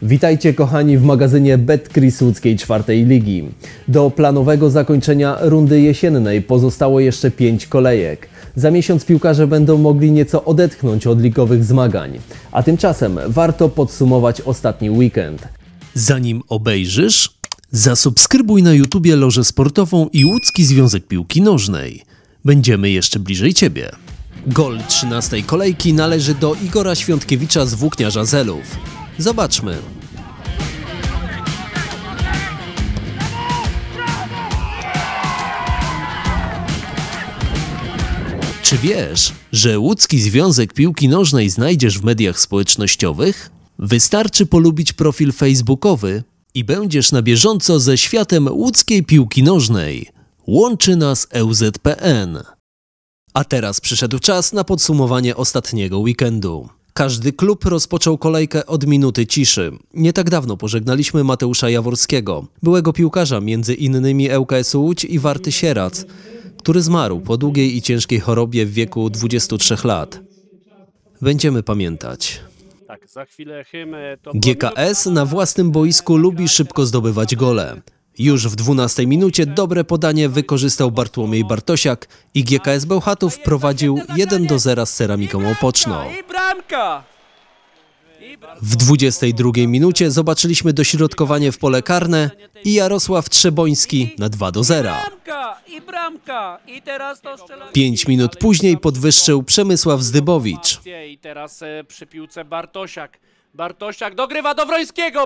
Witajcie kochani w magazynie Betcris łódzkiej 4. ligi. Do planowego zakończenia rundy jesiennej pozostało jeszcze 5 kolejek. Za miesiąc piłkarze będą mogli nieco odetchnąć od ligowych zmagań. A tymczasem warto podsumować ostatni weekend. Zanim obejrzysz, zasubskrybuj na YouTubie Lożę Sportową i Łódzki Związek Piłki Nożnej. Będziemy jeszcze bliżej Ciebie. Gol 13. kolejki należy do Igora Świątkiewicza z Włókniarza Zelów. Zobaczmy. Czy wiesz, że Łódzki Związek Piłki Nożnej znajdziesz w mediach społecznościowych? Wystarczy polubić profil facebookowy i będziesz na bieżąco ze światem łódzkiej piłki nożnej. Łączy nas ŁZPN. A teraz przyszedł czas na podsumowanie ostatniego weekendu. Każdy klub rozpoczął kolejkę od minuty ciszy. Nie tak dawno pożegnaliśmy Mateusza Jaworskiego, byłego piłkarza między innymi ŁKS Łódź i Warty Sieradz, który zmarł po długiej i ciężkiej chorobie w wieku 23 lat. Będziemy pamiętać. Tak, za chwilę hymn. GKS na własnym boisku lubi szybko zdobywać gole. Już w 12 minucie dobre podanie wykorzystał Bartłomiej Bartosiak i GKS Bełchatów prowadził 1-0 z Ceramiką Opoczno. I bramka! W 22 minucie zobaczyliśmy dośrodkowanie w pole karne i Jarosław Trzeboński na 2-0. Bramka! I teraz to strzelanie. 5 minut później podwyższył Przemysław Zdybowicz. I teraz przy piłce Bartosiak. Bartosiak dogrywa do Wrońskiego.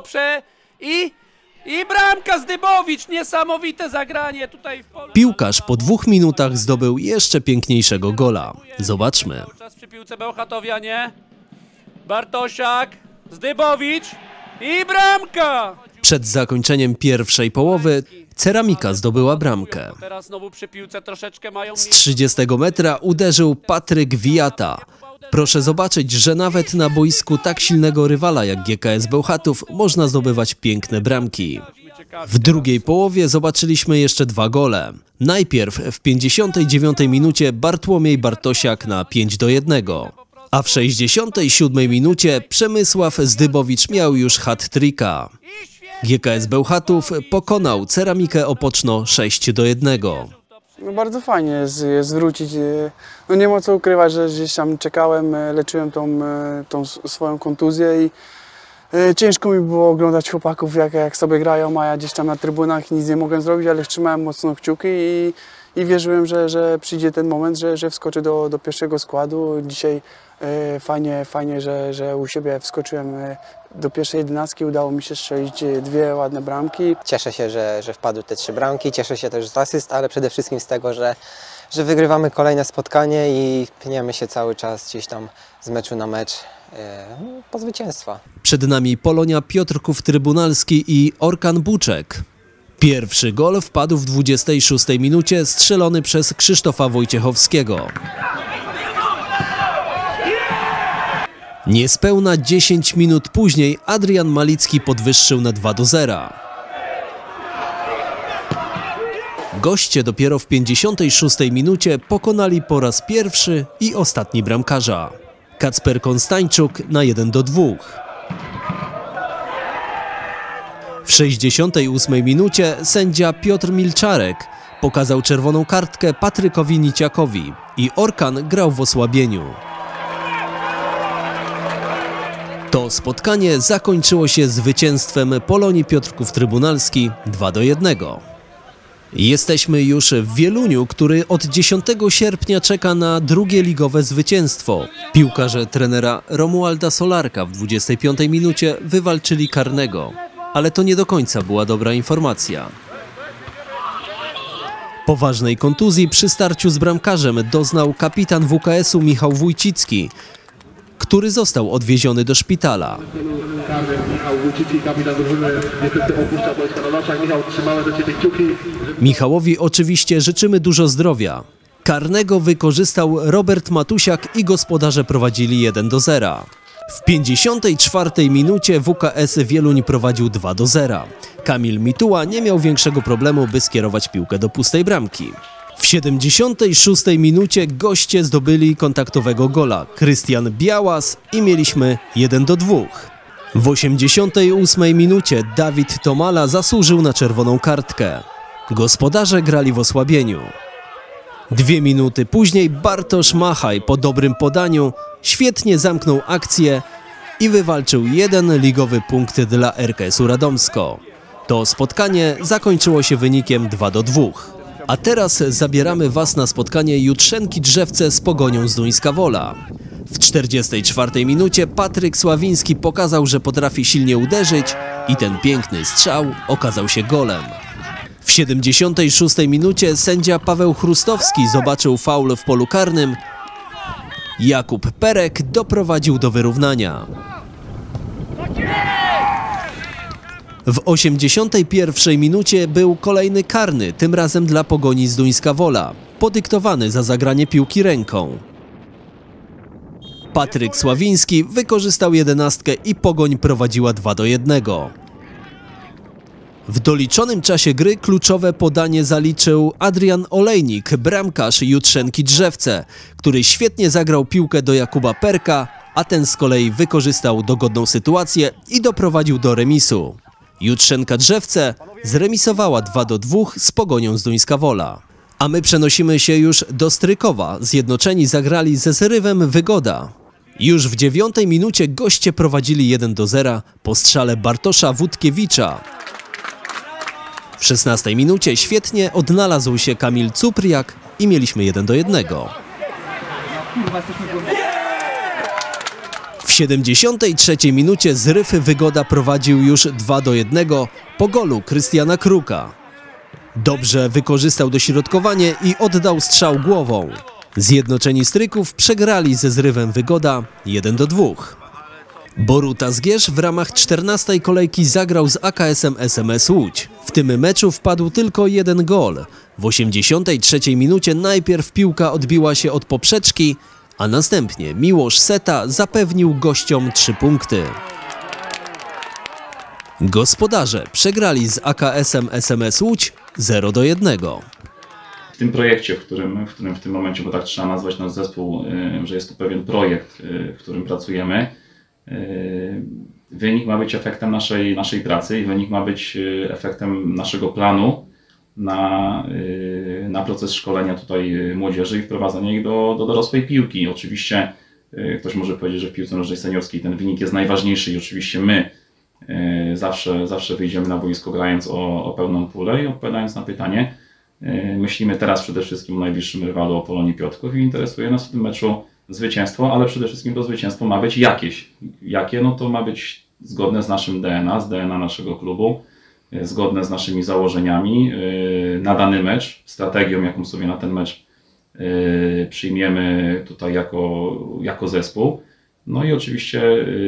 I bramka Zdybowicz. Niesamowite zagranie tutaj w polu. Piłkarz po 2 minutach zdobył jeszcze piękniejszego gola. Zobaczmy. Czas przy piłce Bełchatowianie. Bartosiak, Zdybowicz i bramka! Przed zakończeniem pierwszej połowy Ceramika zdobyła bramkę. Teraz znowu przy piłce troszeczkę mają... Z 30 metra uderzył Patryk Wijata. Proszę zobaczyć, że nawet na boisku tak silnego rywala jak GKS Bełchatów można zdobywać piękne bramki. W drugiej połowie zobaczyliśmy jeszcze 2 gole. Najpierw w 59 minucie Bartłomiej Bartosiak na 5-1. A w 67 minucie Przemysław Zdybowicz miał już hat-tricka. GKS Bełchatów pokonał Ceramikę Opoczno 6-1. No bardzo fajnie jest wrócić. No nie ma co ukrywać, że gdzieś tam czekałem, leczyłem tą swoją kontuzję i ciężko mi było oglądać chłopaków jak sobie grają, a ja gdzieś tam na trybunach nic nie mogłem zrobić, ale trzymałem mocno kciuki i wierzyłem, że przyjdzie ten moment, że wskoczę do pierwszego składu. Dzisiaj fajnie, że u siebie wskoczyłem do pierwszej 11, udało mi się strzelić 2 ładne bramki. Cieszę się, że wpadły te 3 bramki, cieszę się też z asyst, ale przede wszystkim z tego, że wygrywamy kolejne spotkanie i pniemy się cały czas gdzieś tam z meczu na mecz po zwycięstwa. Przed nami Polonia Piotrków Trybunalski i Orkan Buczek. Pierwszy gol wpadł w 26 minucie, strzelony przez Krzysztofa Wojciechowskiego. Niespełna 10 minut później Adrian Malicki podwyższył na 2-0. Goście dopiero w 56 minucie pokonali po raz pierwszy i ostatni bramkarza. Kacper Konstańczuk na 1-2. W 68 minucie sędzia Piotr Milczarek pokazał czerwoną kartkę Patrykowi Niciakowi i Orkan grał w osłabieniu. To spotkanie zakończyło się zwycięstwem Polonii Piotrków Trybunalski 2-1. Jesteśmy już w Wieluniu, który od 10 sierpnia czeka na drugie ligowe zwycięstwo. Piłkarze trenera Romualda Solarka w 25 minucie wywalczyli karnego, ale to nie do końca była dobra informacja. Poważnej kontuzji przy starciu z bramkarzem doznał kapitan WKS-u Michał Wójcicki, który został odwieziony do szpitala. Michałowi oczywiście życzymy dużo zdrowia. Karnego wykorzystał Robert Matusiak i gospodarze prowadzili 1-0. W 54 minucie WKS Wieluń prowadził 2-0. Kamil Mituła nie miał większego problemu, by skierować piłkę do pustej bramki. W 76 minucie goście zdobyli kontaktowego gola Krystian Białas i mieliśmy 1-2. W 88 minucie Dawid Tomala zasłużył na czerwoną kartkę. Gospodarze grali w osłabieniu. 2 minuty później Bartosz Machaj po dobrym podaniu świetnie zamknął akcję i wywalczył 1 ligowy punkt dla RKS-u Radomsko. To spotkanie zakończyło się wynikiem 2-2. A teraz zabieramy Was na spotkanie Jutrzenki Drzewce z Pogonią Zduńska Wola. W 44 minucie Patryk Sławiński pokazał, że potrafi silnie uderzyć i ten piękny strzał okazał się golem. W 76 minucie sędzia Paweł Chrustowski zobaczył faul w polu karnym. Jakub Perek doprowadził do wyrównania. W 81 minucie był kolejny karny, tym razem dla Pogoni Zduńska Wola, podyktowany za zagranie piłki ręką. Patryk Sławiński wykorzystał 11 i Pogoń prowadziła 2-1. W doliczonym czasie gry kluczowe podanie zaliczył Adrian Olejnik, bramkarz Jutrzenki Drzewce, który świetnie zagrał piłkę do Jakuba Perka, a ten z kolei wykorzystał dogodną sytuację i doprowadził do remisu. Jutrzenka Drzewce zremisowała 2-2 z Pogonią Zduńska Wola. A my przenosimy się już do Strykowa. Zjednoczeni zagrali ze Zrywem Wygoda. Już w 9 minucie goście prowadzili 1-0 po strzale Bartosza Wódkiewicza. W 16 minucie świetnie odnalazł się Kamil Cupriak i mieliśmy 1-1. W 73 minucie Zryw Wygoda prowadził już 2-1 po golu Krystiana Kruka. Dobrze wykorzystał dośrodkowanie i oddał strzał głową. Zjednoczeni Stryków przegrali ze Zrywem Wygoda 1-2. Boruta Zgierz w ramach 14 kolejki zagrał z AKS-em SMS Łódź. W tym meczu wpadł tylko 1 gol. W 83 minucie najpierw piłka odbiła się od poprzeczki, a następnie Miłosz Seta zapewnił gościom 3 punkty. Gospodarze przegrali z AKS-em SMS Łódź 0-1. W tym projekcie, w którym w tym momencie, bo tak trzeba nazwać nasz zespół, że jest to pewien projekt, w którym pracujemy, wynik ma być efektem naszej pracy i wynik ma być efektem naszego planu na proces szkolenia tutaj młodzieży i wprowadzania ich do dorosłej piłki. Oczywiście ktoś może powiedzieć, że w piłce nożnej seniorskiej ten wynik jest najważniejszy i oczywiście my zawsze wyjdziemy na boisko grając o pełną pulę i odpowiadając na pytanie, myślimy teraz przede wszystkim o najbliższym rywalu, o Polonii Piotrków i interesuje nas w tym meczu zwycięstwo, ale przede wszystkim to zwycięstwo ma być jakieś. Jakie? No to ma być zgodne z naszym DNA, z DNA naszego klubu, zgodne z naszymi założeniami na dany mecz, strategią, jaką sobie na ten mecz przyjmiemy tutaj jako zespół. No i oczywiście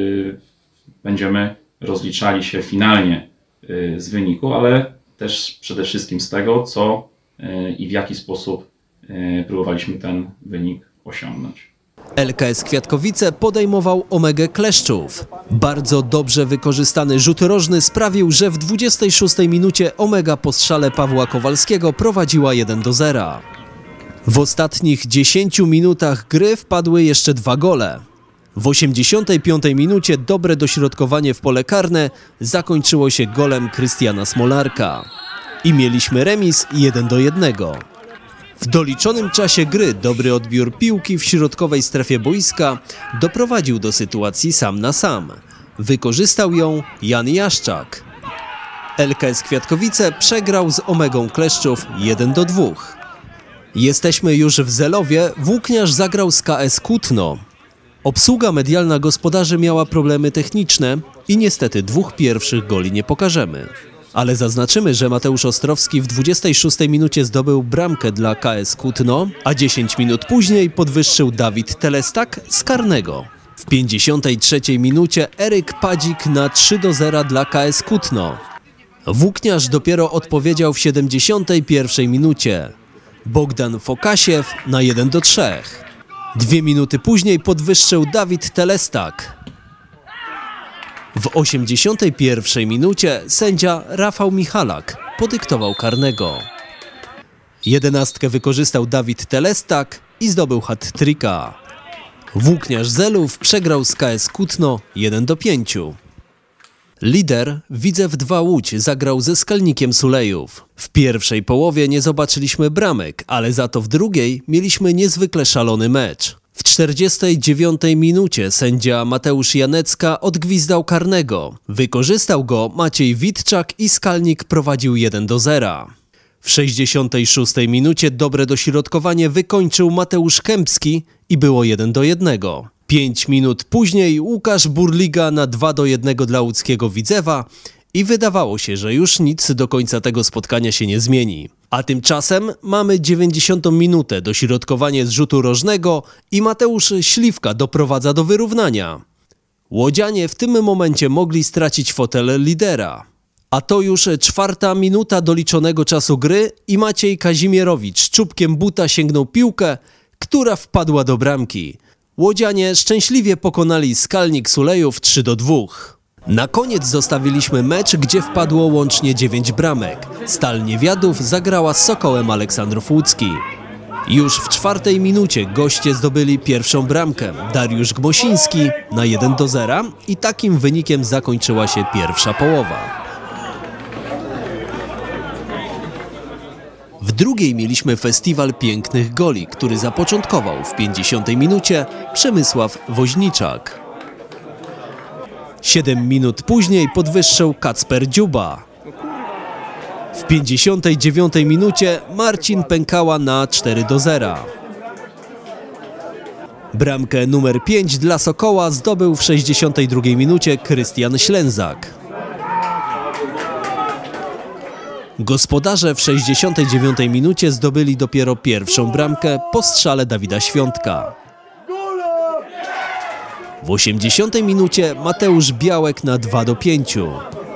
będziemy rozliczali się finalnie z wyniku, ale też przede wszystkim z tego, co i w jaki sposób próbowaliśmy ten wynik osiągnąć. LKS Kwiatkowice podejmował Omegę Kleszczów. Bardzo dobrze wykorzystany rzut rożny sprawił, że w 26 minucie Omega po strzale Pawła Kowalskiego prowadziła 1-0. W ostatnich 10 minutach gry wpadły jeszcze 2 gole. W 85 minucie dobre dośrodkowanie w pole karne zakończyło się golem Krystiana Smolarka. I mieliśmy remis 1-1. W doliczonym czasie gry dobry odbiór piłki w środkowej strefie boiska doprowadził do sytuacji sam na sam. Wykorzystał ją Jan Jaszczak. LKS Kwiatkowice przegrał z Omegą Kleszczów 1-2. Jesteśmy już w Zelowie, Włókniarz zagrał z KS Kutno. Obsługa medialna gospodarzy miała problemy techniczne i niestety 2 pierwszych goli nie pokażemy. Ale zaznaczymy, że Mateusz Ostrowski w 26 minucie zdobył bramkę dla KS Kutno, a 10 minut później podwyższył Dawid Telestak z karnego. W 53 minucie Eryk Padzik na 3-0 dla KS Kutno. Włókniarz dopiero odpowiedział w 71 minucie. Bogdan Fokasiew na 1-3. 2 minuty później podwyższył Dawid Telestak. W 81 minucie sędzia Rafał Michalak podyktował karnego. 11 wykorzystał Dawid Telestak i zdobył hat-tricka. Włókniarz Zelów przegrał z KS Kutno 1-5. Lider Widzew 2 Łódź zagrał ze Skalnikiem Sulejów. W pierwszej połowie nie zobaczyliśmy bramek, ale za to w drugiej mieliśmy niezwykle szalony mecz. W 49 minucie sędzia Mateusz Janecka odgwizdał karnego. Wykorzystał go Maciej Witczak i Skalnik prowadził 1-0. W 66 minucie dobre dośrodkowanie wykończył Mateusz Kępski i było 1-1. 5 minut później Łukasz Burliga na 2-1 dla łódzkiego Widzewa i wydawało się, że już nic do końca tego spotkania się nie zmieni. A tymczasem mamy 90 minutę, dośrodkowanie z rzutu rożnego i Mateusz Śliwka doprowadza do wyrównania. Łodzianie w tym momencie mogli stracić fotel lidera. A to już 4. minuta doliczonego czasu gry i Maciej Kazimierowicz czubkiem buta sięgnął piłkę, która wpadła do bramki. Łodzianie szczęśliwie pokonali Skalnik Sulejów 3-2. Na koniec zostawiliśmy mecz, gdzie wpadło łącznie 9 bramek. Stal Niewiadów zagrała z Sokołem Aleksandrów Łódzki. Już w 4. minucie goście zdobyli pierwszą bramkę. Dariusz Gmosiński na 1-0 i takim wynikiem zakończyła się pierwsza połowa. W drugiej mieliśmy festiwal pięknych goli, który zapoczątkował w 50 minucie Przemysław Woźniczak. 7 minut później podwyższył Kacper Dziuba. W 59 minucie Marcin Pękała na 4-0. Bramkę numer 5 dla Sokoła zdobył w 62 minucie Krystian Ślęzak. Gospodarze w 69 minucie zdobyli dopiero pierwszą bramkę po strzale Dawida Świątka. W 80 minucie Mateusz Białek na 2-5.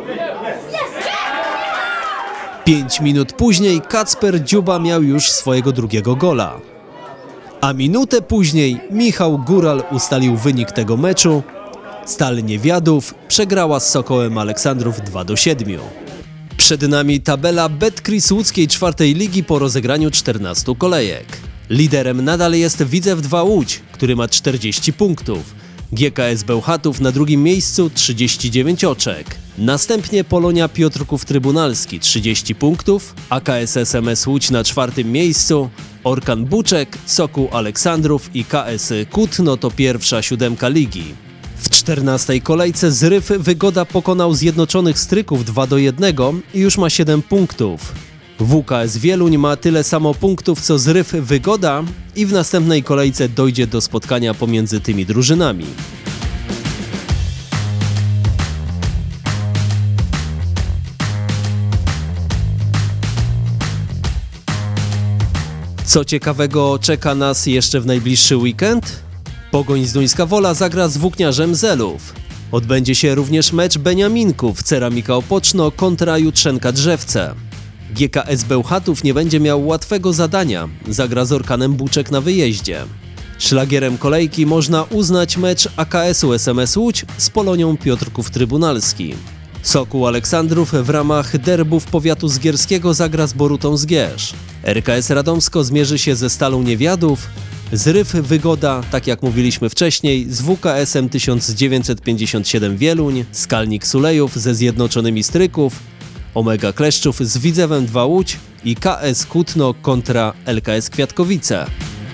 5 minut później Kacper Dziuba miał już swojego drugiego gola. A minutę później Michał Góral ustalił wynik tego meczu. Stal Niewiadów przegrała z Sokołem Aleksandrów 2-7. Przed nami tabela Betcris łódzkiej 4. ligi po rozegraniu 14 kolejek. Liderem nadal jest Widzew 2 Łódź, który ma 40 punktów. GKS Bełchatów na drugim miejscu 39 oczek. Następnie Polonia Piotrków Trybunalski 30 punktów, AKS SMS Łódź na 4. miejscu, Orkan Buczek, Sokół Aleksandrów i KS Kutno to pierwsza 7 ligi. W 14. kolejce Zryw Wygoda pokonał Zjednoczonych Stryków 2-1 i już ma 7 punktów. WKS Wieluń ma tyle samo punktów co Zryw Wygoda i w następnej kolejce dojdzie do spotkania pomiędzy tymi drużynami. Co ciekawego czeka nas jeszcze w najbliższy weekend? Pogoń Zduńska Wola zagra z Włókniarzem Zelów. Odbędzie się również mecz Beniaminków Ceramika Opoczno kontra Jutrzenka Drzewce. GKS Bełchatów nie będzie miał łatwego zadania, zagra z Orkanem Buczek na wyjeździe. Szlagierem kolejki można uznać mecz AKS-u SMS Łódź z Polonią Piotrków Trybunalski. Sokół Aleksandrów w ramach derbów powiatu zgierskiego zagra z Borutą Zgierz. RKS Radomsko zmierzy się ze Stalą Niewiadów. Zryw Wygoda, tak jak mówiliśmy wcześniej, z WKS-em 1957 Wieluń, Skalnik Sulejów ze Zjednoczonymi Stryków, Omega Kleszczów z Widzewem 2 Łódź i KS Kutno kontra LKS Kwiatkowice.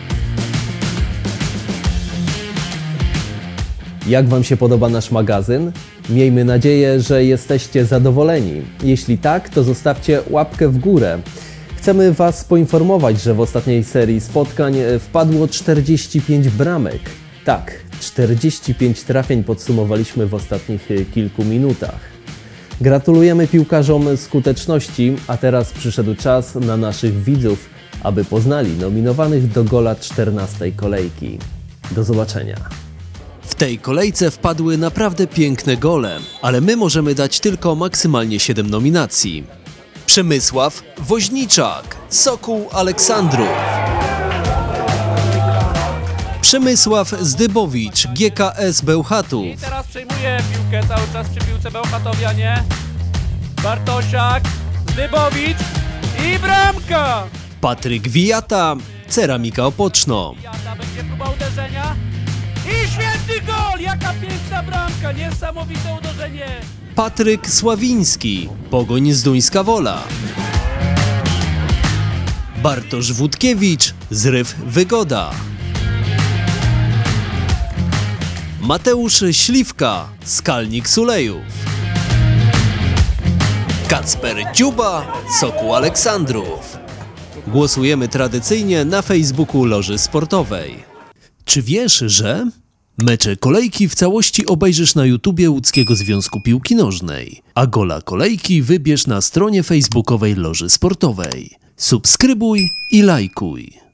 Jak Wam się podoba nasz magazyn? Miejmy nadzieję, że jesteście zadowoleni. Jeśli tak, to zostawcie łapkę w górę. Chcemy Was poinformować, że w ostatniej serii spotkań wpadło 45 bramek. Tak, 45 trafień podsumowaliśmy w ostatnich kilku minutach. Gratulujemy piłkarzom skuteczności, a teraz przyszedł czas na naszych widzów, aby poznali nominowanych do gola 14 kolejki. Do zobaczenia. W tej kolejce wpadły naprawdę piękne gole, ale my możemy dać tylko maksymalnie 7 nominacji. Przemysław Woźniczak, Sokół Aleksandrów. Przemysław Zdybowicz, GKS Bełchatów. I teraz przejmuje piłkę cały czas przy piłce Bełchatowianie. Bartosiak, Zdybowicz i bramka! Patryk Wijata, Ceramika Opoczno. Jada będzie próba uderzenia. I świetny gol! Jaka piękna bramka! Niesamowite uderzenie! Patryk Sławiński, Pogoń Zduńska Wola. Bartosz Wódkiewicz, Zryw Wygoda. Mateusz Śliwka, Skalnik Sulejów. Kacper Dziuba, Sokół Aleksandrów. Głosujemy tradycyjnie na Facebooku Loży Sportowej. Czy wiesz, że mecze kolejki w całości obejrzysz na YouTubie Łódzkiego Związku Piłki Nożnej, a gola kolejki wybierz na stronie facebookowej Loży Sportowej. Subskrybuj i lajkuj.